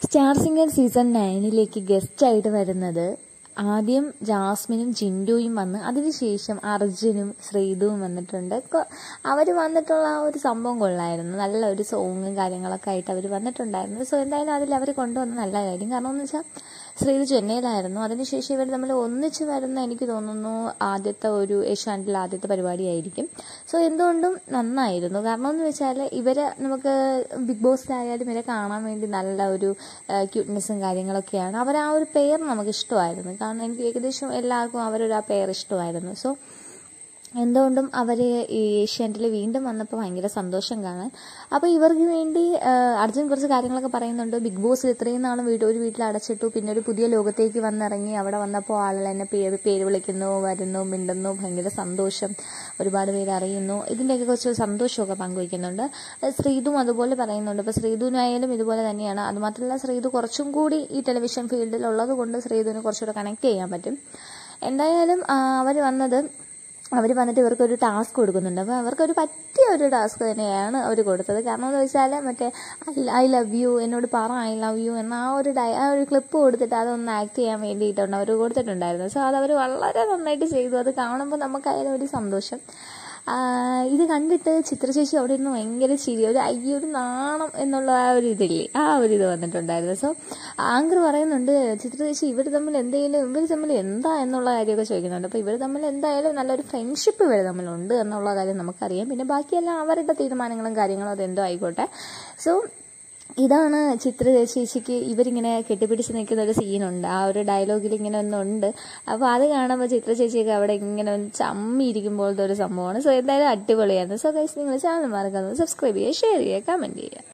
Star singer season 9 ഗസ്റ്റായിട്ട് വരുന്നത് ആദ്യം ജാസ്മിനും ജിൻഡോയും വന്ന് അതിനുശേഷം അർജുനും ശ്രീതുവും വന്നിട്ടുണ്ട്. അവർ വന്നിട്ടുള്ള ആ ഒരു സംഭവം കൊള്ളായിരുന്നു. നല്ല ഒരു സോങ്ങും കാര്യങ്ങളൊക്കെ ആയിട്ട് അവർ വന്നിട്ടുണ്ടായിരുന്നു. സോ എന്തായാലും അതിൽ അവർ കൊണ്ടുവന്ന നല്ല കാര്യം. കാരണം എന്ന് വെച്ചാൽ ശ്രീതു ചെന്നൈയിലായിരുന്നു. അതിനുശേഷം ഇവർ തമ്മിൽ ഒന്നിച്ച് വരുന്ന എനിക്ക് തോന്നുന്നു ആദ്യത്തെ ഒരു ഏഷ്യാനെറ്റിൽ ആദ്യത്തെ പരിപാടിയായിരിക്കും. സോ എന്തുകൊണ്ടും നന്നായിരുന്നു. കാരണം എന്ന് വെച്ചാൽ ഇവരെ നമുക്ക് ബിഗ് ബോസിലായാലും ഇവരെ കാണാൻ വേണ്ടി നല്ല ഒരു ക്യൂട്ട്നെസ്സും കാര്യങ്ങളൊക്കെയാണ്. അവർ ആ ഒരു പെയർ നമുക്ക് ഇഷ്ടമായിരുന്നു. കാരണം എനിക്ക് ഏകദേശം എല്ലാവർക്കും അവരൊരു ആ പെയർ ഇഷ്ടമായിരുന്നു. സോ എന്തുകൊണ്ടും അവർ ഈ ഏഷ്യാനെറ്റിൽ വീണ്ടും വന്നപ്പോൾ ഭയങ്കര സന്തോഷം കാണാൻ. അപ്പോൾ ഇവർക്ക് വേണ്ടി അർജുൻ കുറച്ച് കാര്യങ്ങളൊക്കെ പറയുന്നുണ്ട്. ബിഗ് ബോസിൽ ഇത്രയും നാളും ഒരു വീട്ടിൽ അടച്ചിട്ടു, പിന്നെ ഒരു പുതിയ ലോകത്തേക്ക് വന്നിറങ്ങി. അവിടെ വന്നപ്പോൾ ആളുകൾ എന്നെ പേര് വിളിക്കുന്നു, വരുന്നു, മിണ്ടുന്നു, ഭയങ്കര സന്തോഷം, ഒരുപാട് പേര് അറിയുന്നു. ഇതിൻ്റെയൊക്കെ കുറച്ച് സന്തോഷമൊക്കെ പങ്കുവയ്ക്കുന്നുണ്ട്. ശ്രീതും അതുപോലെ പറയുന്നുണ്ട്. ഇപ്പോൾ ശ്രീതുവിനായാലും ഇതുപോലെ തന്നെയാണ്. അതുമാത്രമല്ല ശ്രീതു കുറച്ചും കൂടി ഈ ടെലിവിഷൻ ഫീൽഡിൽ ഉള്ളത് കൊണ്ട് ശ്രീതുവിന് കുറച്ചുകൂടെ കണക്ട് ചെയ്യാൻ പറ്റും. എന്തായാലും അവർ വന്നിട്ട് ഇവർക്കൊരു ടാസ്ക് കൊടുക്കുന്നുണ്ട്. അപ്പോൾ അവർക്കൊരു പറ്റിയ ഒരു ടാസ്ക് തന്നെയാണ് അവർ കൊടുത്തത്. കാരണം എന്ന് വെച്ചാൽ മറ്റേ ഐ ലവ് യു, എന്നോട് പറ ഐ ലവ് യു എന്ന ആ ഒരു ക്ലിപ്പ് കൊടുത്തിട്ട് അതൊന്ന് ആക്ട് ചെയ്യാൻ വേണ്ടിയിട്ടുണ്ട് അവർ കൊടുത്തിട്ടുണ്ടായിരുന്നു. സോ അതവർ വളരെ നന്നായിട്ട് ചെയ്തു. അത് കാണുമ്പോൾ നമുക്കായാലും ഒരു സന്തോഷം. ഇത് കണ്ടിട്ട് ചിത്രചേച്ചി അവിടെ ഇരുന്ന് ഭയങ്കര ചിരി, ഒരു നാണം എന്നുള്ള ആ ഒരു ഇതില്ലേ, ആ ഒരു ഇത് വന്നിട്ടുണ്ടായിരുന്നു. സോ ആങ്കർ പറയുന്നുണ്ട് ചിത്രചേച്ചി ഇവർ തമ്മിൽ എന്താ എന്നുള്ള കാര്യമൊക്കെ ചോദിക്കുന്നുണ്ട്. അപ്പോൾ ഇവർ തമ്മിൽ എന്തായാലും നല്ലൊരു ഫ്രണ്ട്ഷിപ്പ് ഇവർ തമ്മിലുണ്ട് എന്നുള്ള കാര്യം നമുക്കറിയാം. പിന്നെ ബാക്കിയെല്ലാം അവരുടെ തീരുമാനങ്ങളും കാര്യങ്ങളും അതെന്തോ ആയിക്കോട്ടെ. സോ ഇതാണ് ചിത്രചേച്ചിക്ക് ഇവരിങ്ങനെ കെട്ടിപ്പിടിച്ച് നിൽക്കുന്ന ഒരു സീനുണ്ട്. ആ ഒരു ഡയലോഗിൽ ഇങ്ങനെ ഒന്നുണ്ട്. അപ്പോൾ അത് കാണുമ്പോൾ ചിത്രചേച്ചിയൊക്കെ അവിടെ ഇങ്ങനെ ഒന്ന് ചമ്മിയിരിക്കുമ്പോഴത്തെ ഒരു സംഭവമാണ്. സോ എന്തായാലും അടിപൊളിയായിരുന്നു. സോ ഗൈസ്, നിങ്ങൾ ചാനൽ മറക്കാതെ സബ്സ്ക്രൈബ് ചെയ്യുക, ഷെയർ ചെയ്യുക, കമൻറ്റ് ചെയ്യുക.